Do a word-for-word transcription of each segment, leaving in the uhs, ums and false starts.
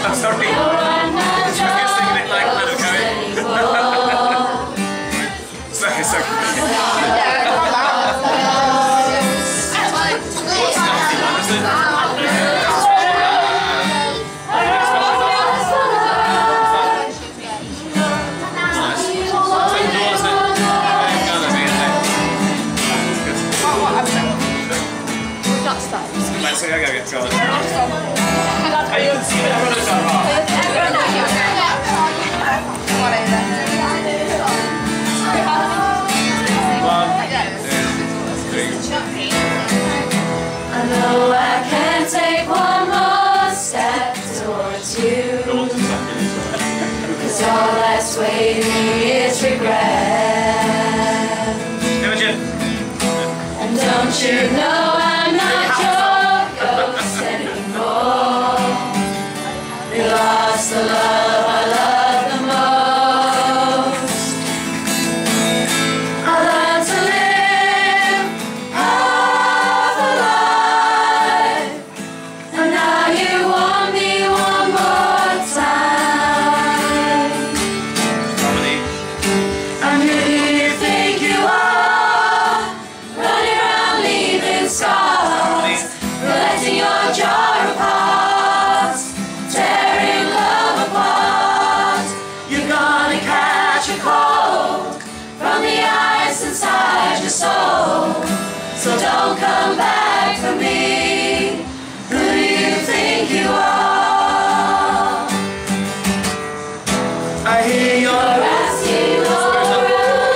I'm sorry. Just get singing it like that, okay? Sorry, sorry. What's nasty one, is it? Let's see, I gotta get going. I can see that runners are wrong. One, two, three. I know I can take one more step towards you, 'cause all that's waiting is regret. And don't you know I'm not your ghost anymore? We lost the love I love the most. I learned to live half a life, and now you want me one more time. And who do you think you are, running around leaving scars, collecting your jar of hearts, tearing love apart? You're gonna catch a cold from the ice inside your soul, so don't come back for me. Who do you think you are? I hear your asking over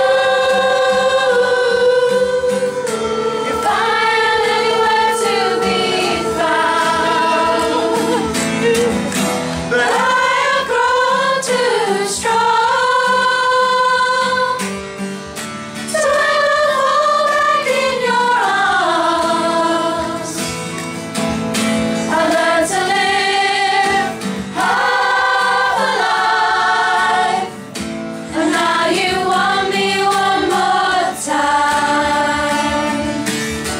if I am anywhere to be found, but I have grown too strong to ever fall back in your arms. I learned to live half a life, and now you want me one more time.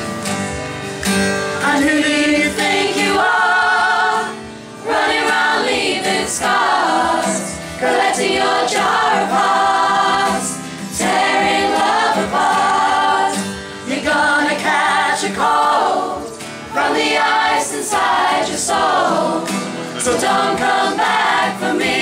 And who do you think you are, running around leaving scars, collecting your jar of hearts, tearing love apart? You're gonna catch a cold from the ice inside your soul, so don't come back for me.